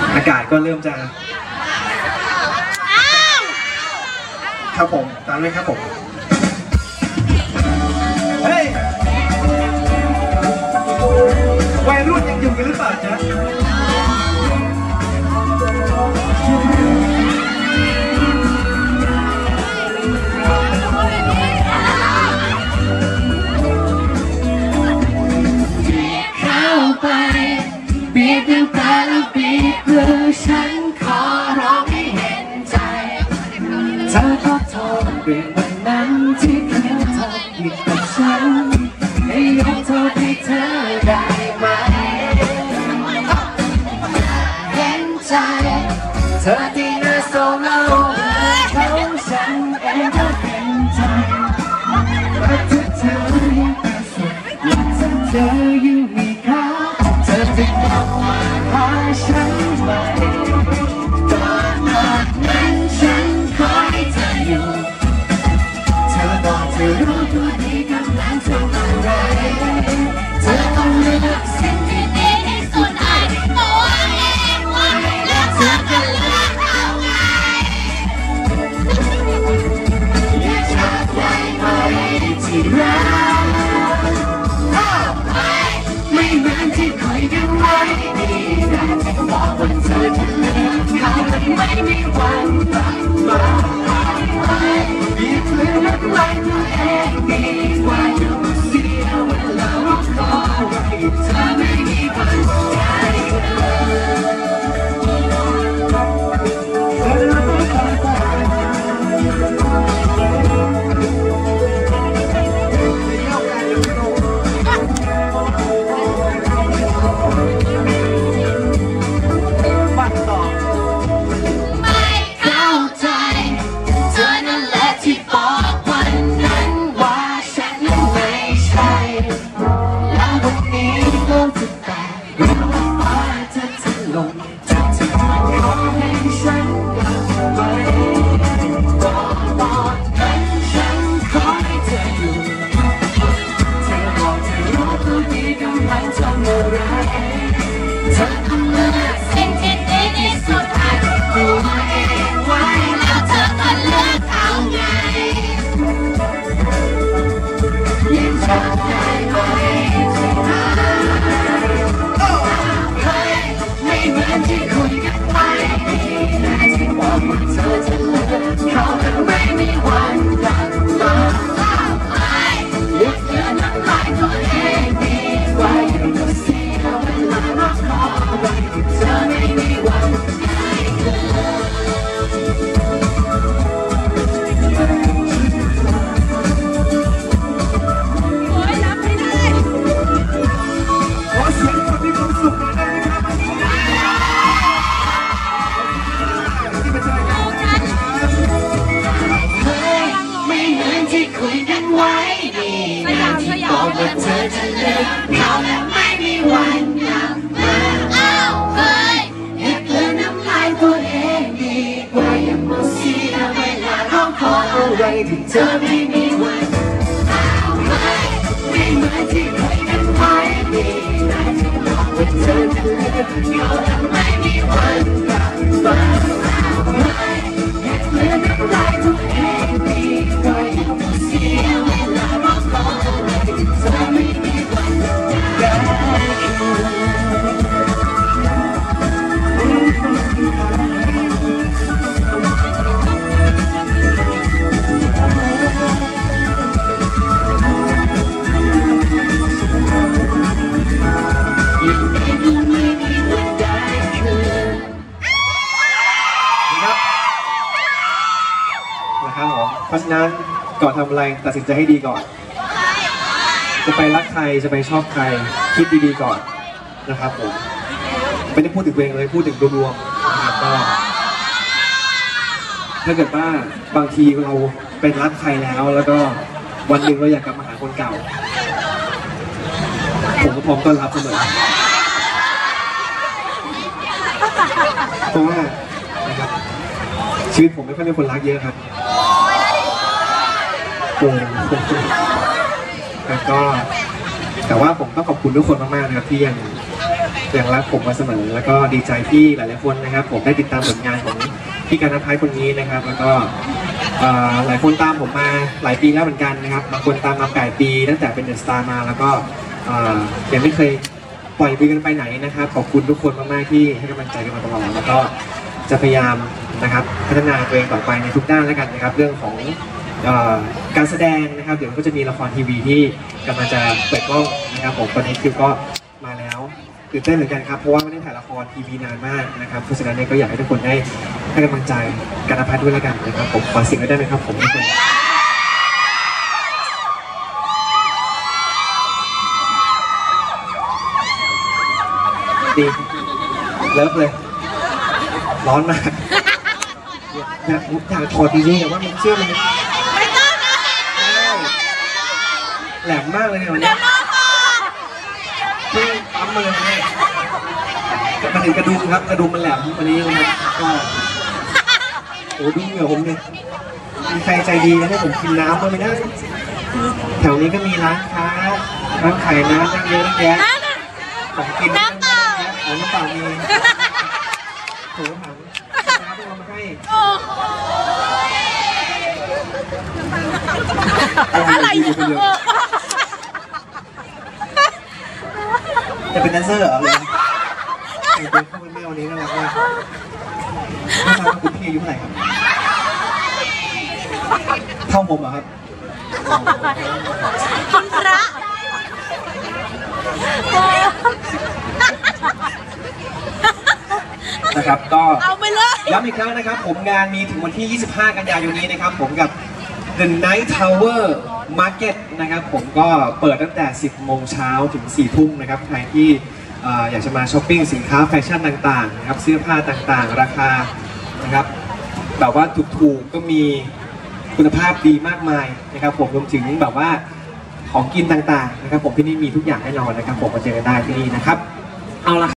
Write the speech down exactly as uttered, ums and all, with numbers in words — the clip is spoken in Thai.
อากาศก็เริ่มจะครับผมตามเลยครับผมเฮ้ยวัยรุ่นยังอยู่กันหรือเปล่าจ๊ะบีบน้ำตาและบีบมือฉันขอร้องให้เห็นใจเธอขอโทษเรื่องวันนั้นที่เธอทำผิดกับฉันให้ยกโทษให้เธอได้ไหมเห็นใจเธอที่น่าโศกเศร้าเขาฉันเองก็เห็นใจรักเธอยังเป็นสุขอยากจะเจออยู่มีเขาเธอจะกลับมาหาฉันไหมตอนนั้นฉันคอยเธออยู่เธอบอกเธอรู้ตัวดีกำลังทำอะไรเธอต้องเลือกสิ่งที่ดีที่สุดให้ตัวเองไว้แล้วเธอจะเลือกเอาไงอยากจะได้ไหมที่รักไม่เหมือนที่คุยกันไว้ดีแต่ที่บอกว่าเธอจะเลือกเขาและไม่มีวันกลับมาอีกเพื่อนนักไล่ตัวเองดีกว่าอยู่เสียเวลารอคอยเธอไม่มีวันได้ที่เธอไม่มีวันไม่เหมือนที่เคยกันไว้ดีแต่ที่บอกว่าเธอจะเลือกเขาและไม่มีวันกลับมาแค่เพื่อนน้ำลายตัวเองดีกว่าอยู่เสียเวลารอคอยที่เธอไม่มีวันได้เพราะฉะนั้นก่อนทำอะไรตัดสินใจให้ดีก่อนจะไปรักใครจะไปชอบใครคิดดีๆก่อนนะครับผมไม่ได้พูดถึงตัวเองเลยพูดถึงรวมๆนะครับก็ถ้าเกิดว่าบางทีเราไปรักใครแล้วแล้วก็วันหนึ่งเราอยากกลับมาหาคนเก่าผมก็พร้อมต้อนรับเสมอเพราะว่านะครับชีวิตผมไม่ค่อยมีคนรักเยอะครับแล้วก็แต่ว่าผมต้องขอบคุณทุกคนมากๆนะครับที่ยังยังรักผมมาเสมอแล้วก็ดีใจที่หลายๆคนนะครับผมได้ติดตามผลงานของพี่การณภัยคนนี้นะครับแล้วก็หลายคนตามผมมาหลายปีแล้วเหมือนกันนะครับบางคนตามมาแปดปีตั้งแต่เป็นเดอะสตาร์มาแล้วก็ยังไม่เคยปล่อยมือกันไปไหนนะครับขอบคุณทุกคนมากๆที่ให้กำลังใจกันมาตลอดแล้วก็จะพยายามนะครับพัฒนาตัวเองต่อไปในทุกด้านแล้วกันนะครับเรื่องของการแสดงนะครับเดี๋ยวก็จะมีละครทีวีที่กำลังจะเปิดกล้องนะครับผมตอนนี้คิวก็มาแล้วตื่นเต้นเหมือนกันครับเพราะว่าไม่ได้ถ่ายละครทีวีนานมากนะครับเพราะฉะนั้นเนี่ยก็อยากให้ทุกคนได้ให้กำลังใจการณภัทรด้วยแล้วกันนะครับผมขอเสียงได้ไหมครับผมทุกคนดีเลิฟเลยร้อนมากอยากอยากถอดจริงๆแต่ว่ามันเชื่อมันไม่ต้องนะแหลมมากเลยเนี่ยวันนี้ที่ปั๊มมือให้มาถึงกระดุมครับกระดุมมันแหลมวันนี้นะครับก็โอ้ดูเหงื่อผมเนี่ยมีใครใจดีนะให้ผมกินน้ำบ้างไหมนะแถวนี้ก็มีร้านค้าร้านขายน้ำตั้งเยอะตั้งแยะผมกินน้ำเปล่าน้ำเปล่ามีโถถังน้ำต้องเอามาให้อะไรอยู่คนเดียวจะเป็นแดนเซอร์เหรอเลยเป็นเข้าเป็นแม่วันนี้น่ารักมากไม่ทราบว่าคุณพี่อายุเท่าไหร่ครับเท่าผมเหรอครับพระนะครับก็เอาไปเลยย้ำอีกครั้งนะครับผมงานมีถึงวันที่ยี่สิบห้ากันยายนนี้นะครับผมกับ The Night Tower Market นะครับผมก็เปิดตั้งแต่สิบโมงเช้าถึงสี่ทุ่มนะครับใครที่อยากจะมาช้อปปิ้งสินค้าแฟชั่นต่างๆนะครับเสื้อผ้าต่างๆราคานะครับแบบว่าถูกๆก็มีคุณภาพดีมากมายนะครับผมรวมถึงแบบว่าของกินต่างๆนะครับผมที่นี่มีทุกอย่างแน่นอนนะครับผมมาเจอกันได้ที่นี่นะครับเอาละ